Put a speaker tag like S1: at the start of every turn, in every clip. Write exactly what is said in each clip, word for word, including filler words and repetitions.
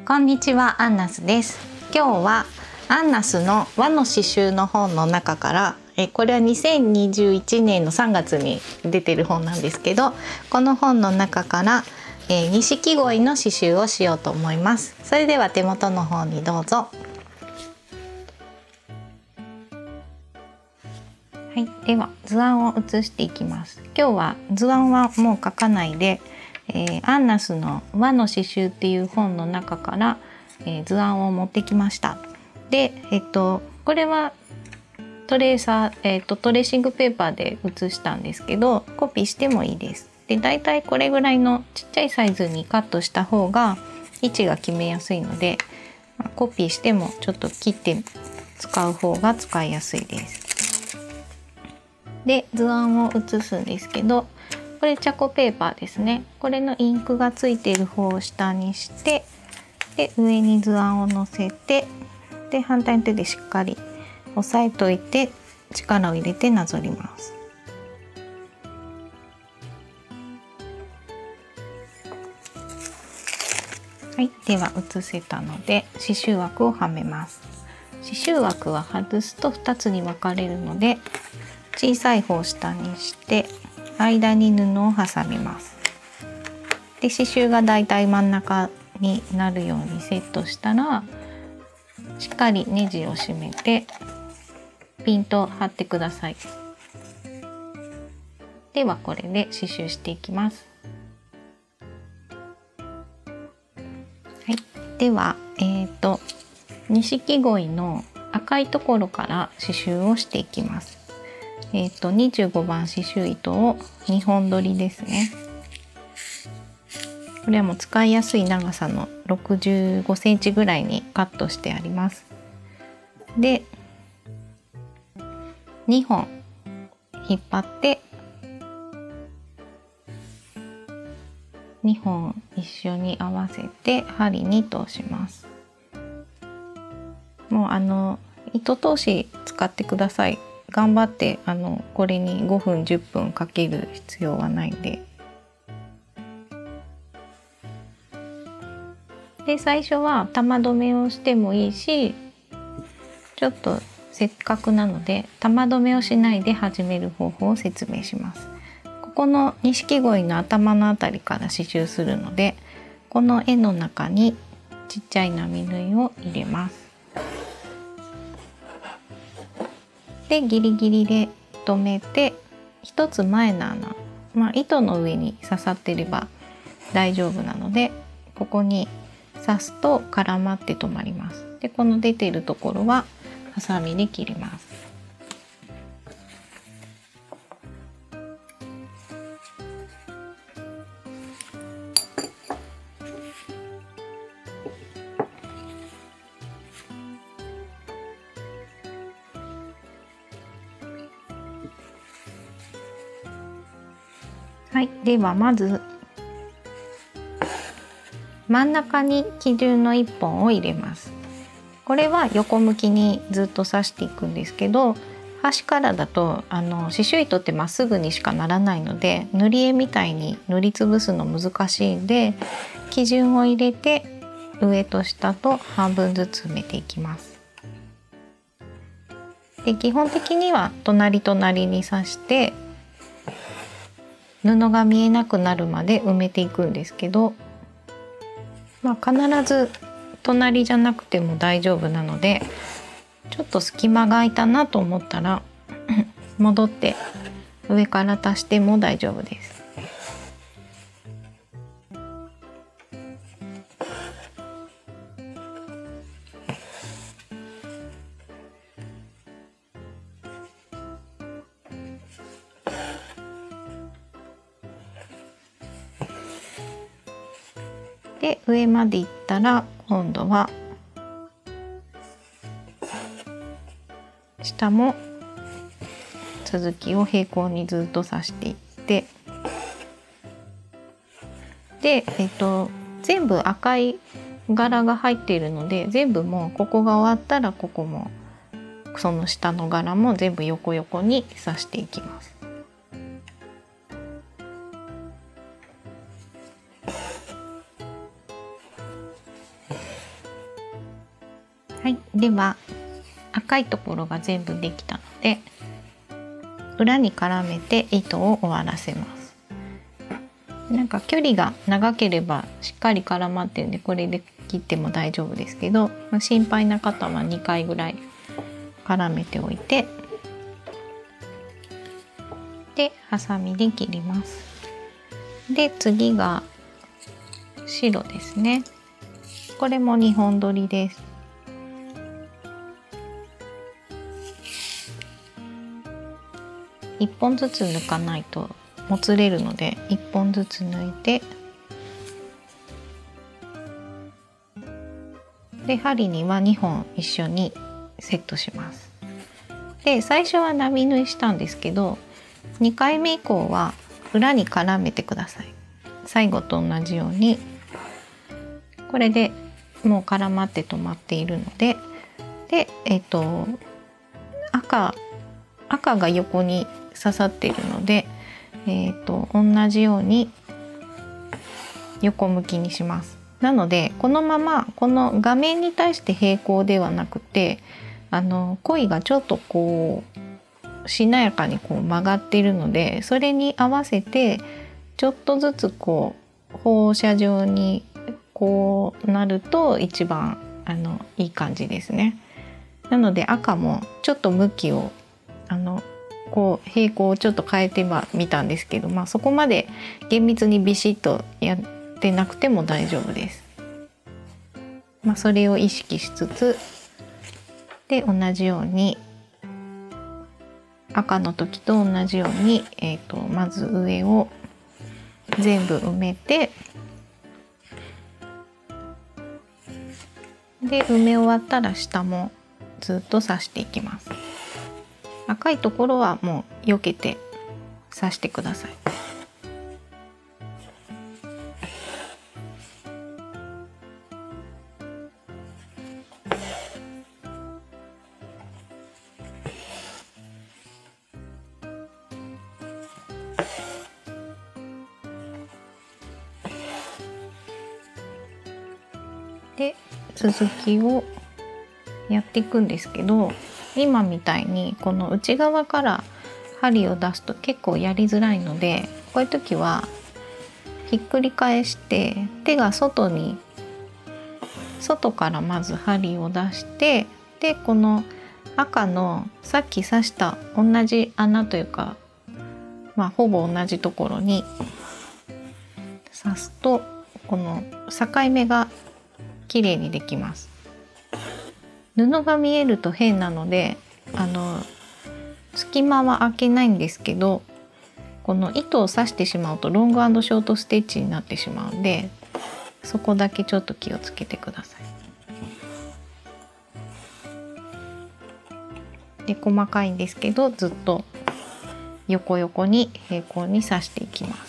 S1: こんにちは、アンナスです。今日はアンナスの和の刺繍の本の中から、えこれはにせんにじゅういちねんのさんがつに出てる本なんですけど、この本の中からえ錦鯉の刺繍をしようと思います。それでは手元の方にどうぞ。はい、では図案を写していきます。今日は図案はもう描かないで、えー、アンナスの和の刺繍っていう本の中から、えー、図案を持ってきました。で、えっとこれはトレーサー、えっとトレーシングペーパーで写したんですけど、コピーしてもいいです。で、だいたいこれぐらいのちっちゃいサイズにカットした方が位置が決めやすいので、コピーしてもちょっと切って使う方が使いやすいです。で、図案を写すんですけど、これチャコペーパーですね。これのインクがついている方を下にして、で上に図案をのせて、で反対の手でしっかり押さえといて力を入れてなぞります。はい、では写せたので刺繍枠をはめます。刺繍枠は外すとふたつに分かれるので、小さい方を下にして間に布を挟みます。で、刺繍がだいたい真ん中になるようにセットしたら、しっかりネジを締めてピンと貼ってください。ではこれで刺繍していきます。はい、ではえっと錦鯉の赤いところから刺繍をしていきます。えっとにじゅうごばん刺繍糸をにほん取りですね。これはもう使いやすい長さのろくじゅうごセンチぐらいにカットしてあります。で、にほん引っ張ってにほん一緒に合わせて針に通します。もうあの糸通し使ってください。頑張ってあのこれにごふんじゅっぷんかける必要はないんで。で、最初は玉留めをしてもいいし、ちょっとせっかくなので玉留めをしないで始める方法を説明します。ここの錦鯉の頭のあたりから刺繍するので、この絵の中にちっちゃい波縫いを入れます。で、ギリギリで留めて、一つ前の穴、まあ、糸の上に刺さってれば大丈夫なので、ここに刺すと絡まって止まります。で、この出ているところはハサミで切ります。はい、ではまず真ん中に基準のいっぽんを入れます。これは横向きにずっと刺していくんですけど、端からだとあの刺繍糸ってまっすぐにしかならないので、塗り絵みたいに塗りつぶすの難しいんで、基準を入れて上と下と半分ずつ埋めていきます。で、基本的には隣隣に刺して布が見えなくなるまで埋めていくんですけど、まあ、必ず隣じゃなくても大丈夫なので、ちょっと隙間が空いたなと思ったら戻って上から足しても大丈夫です。で、上までいったら今度は下も続きを平行にずっと刺していって、で、えっと、全部赤い柄が入っているので、全部もうここが終わったらここもその下の柄も全部横横に刺していきます。 はい、では赤いところが全部できたので裏に絡めて糸を終わらせます。なんか距離が長ければしっかり絡まってるんでこれで切っても大丈夫ですけど、まあ、心配な方はにかいぐらい絡めておいてでハサミで切ります。で次が白ですね。これもにほん取りです。いっぽんずつ抜かないともつれるのでいっぽんずつ抜いて、で針にはにほん一緒にセットします。で最初は並縫いしたんですけどにかいめ以降は裏に絡めてください。最後と同じようにこれでもう絡まって止まっているので、でえっと赤赤が横に刺さっているので、えっと同じように横向きにします。なのでこのままこの画面に対して平行ではなくて、あの鯉がちょっとこうしなやかにこう曲がっているので、それに合わせてちょっとずつこう放射状にこうなると一番あのいい感じですね。なので赤もちょっと向きをあのこう平行をちょっと変えてみたんですけど、まあ、そこまで厳密にビシッとやってなくても大丈夫です。まあ、それを意識しつつで同じように赤の時と同じように、えーと、まず上を全部埋めて、で埋め終わったら下もずっと刺していきます。赤いところはもう避けて刺してください。で続きをやっていくんですけど、今みたいにこの内側から針を出すと結構やりづらいので、こういう時はひっくり返して手が外に外からまず針を出して、でこの赤のさっき刺した同じ穴というか、まあ、ほぼ同じところに刺すとこの境目が綺麗にできます。布が見えると変なのであの隙間は開けないんですけど、この糸を刺してしまうとロング&ショートステッチになってしまうんで、そこだけちょっと気をつけてください。で細かいんですけどずっと横横に平行に刺していきます。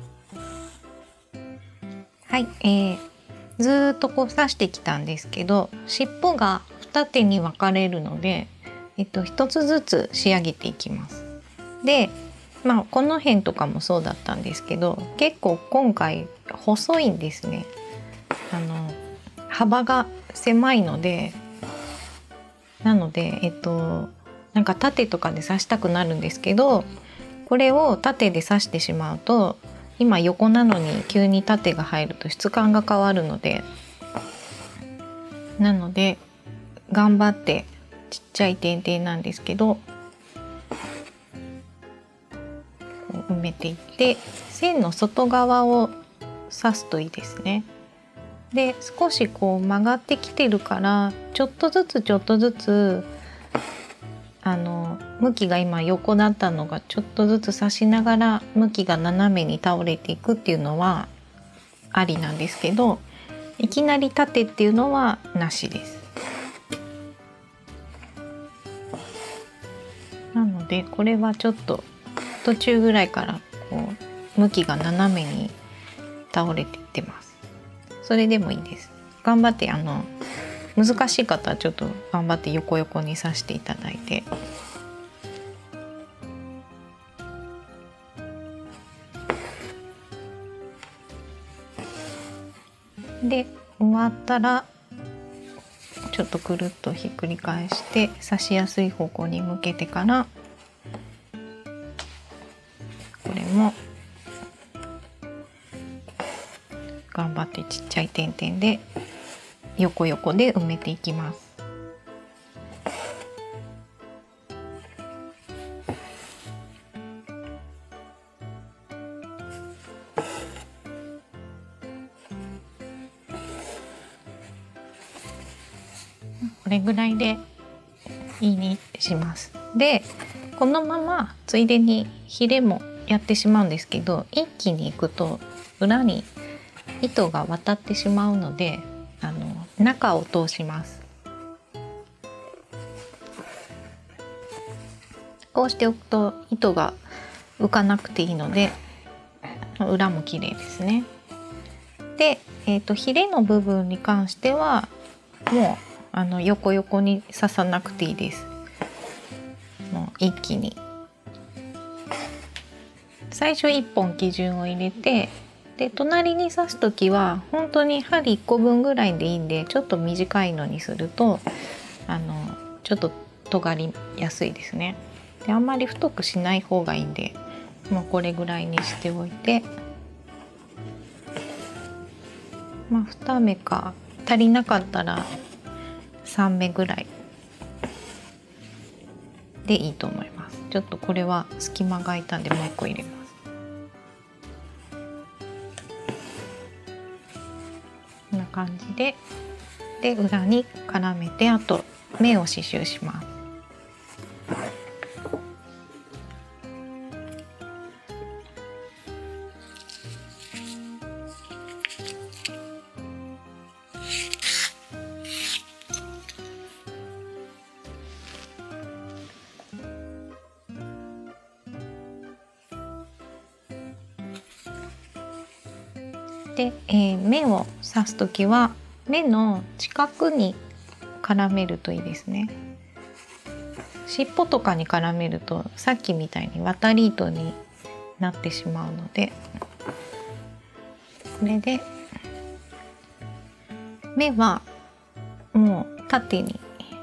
S1: はい、えー、ずーっとこう刺してきたんですけど、尻尾が二手に分かれるので、えっと、一つずつ仕上げていきます。で、まあ、この辺とかもそうだったんですけど、結構今回細いんですね。あの幅が狭いので、なので、えっと、なんか縦とかで刺したくなるんですけど、これを縦で刺してしまうと今横なのに急に縦が入ると質感が変わるので、なので頑張ってちっちゃい点々なんですけどこう埋めていって、線の外側を刺すといいですね。で少しこう曲がってきてるからちょっとずつちょっとずつあの向きが今横だったのがちょっとずつ刺しながら向きが斜めに倒れていくっていうのはありなんですけど、いきなり縦っていうのはなしです。なのでこれはちょっと途中ぐらいからこう向きが斜めに倒れていってます。それでもいいです。頑張ってあの難しい方はちょっと頑張って横横に刺していただいて、で終わったらちちょっとくるっとひっくり返して刺しやすい方向に向けてから、これも頑張ってちっちゃい点々で横横で埋めていきます。これぐらいでいいにします。でこのままついでにヒレもやってしまうんですけど、一気にいくと裏に糸が渡ってしまうので、あの中を通します。こうしておくと糸が浮かなくていいので、裏も綺麗ですね。で、えーと、ヒレの部分に関してはもうあの横横に刺さなくていいです。もう一気に最初いっぽん基準を入れて、で隣に刺す時は本当に針いっこぶんぐらいでいいんで、ちょっと短いのにするとあのちょっと尖りやすいですね。であんまり太くしない方がいいんで、もうこれぐらいにしておいて、まあに目か足りなかったらさん目ぐらいでいいと思います。ちょっとこれは隙間が空いたんでもういっこ入れます。こんな感じで、で裏に絡めて、あと目を刺繍します。で、えー、目を刺す時は目の近くに絡めるといいですね。尻尾とかに絡めるとさっきみたいに渡り糸になってしまうので、これで目はもう縦に、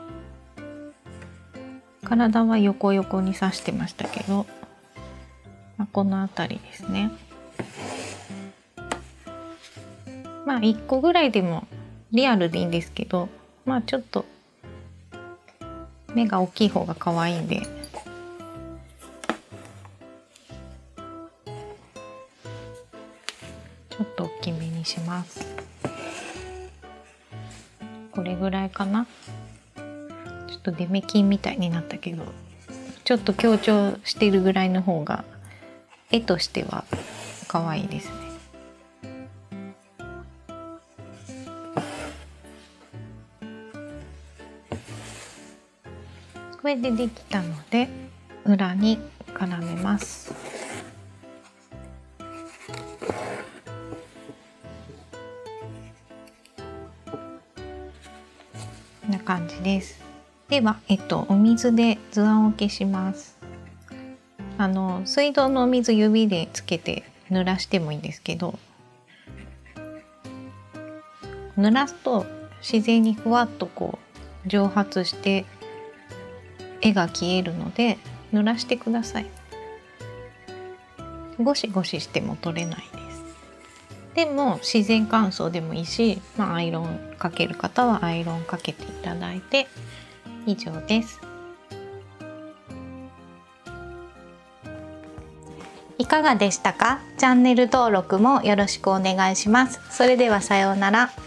S1: 体は横横に刺してましたけど、まあ、この辺りですね。まあいっこぐらいでもリアルでいいんですけど、まあちょっと目が大きい方が可愛いんで、ちょっと大きめにします。これぐらいかな。ちょっとデメキンみたいになったけど、ちょっと強調しているぐらいの方が絵としては可愛いですね。これでできたので裏に絡めます。こんな感じです。では、えっと、お水で図案を消します。あの水道のお水指でつけて濡らしてもいいんですけど、濡らすと自然にふわっとこう蒸発して絵が消えるので濡らしてください。ゴシゴシしても取れないです。でも自然乾燥でもいいし、まあ、アイロンかける方はアイロンかけていただいて以上です。いかがでしたか？チャンネル登録もよろしくお願いします。それではさようなら。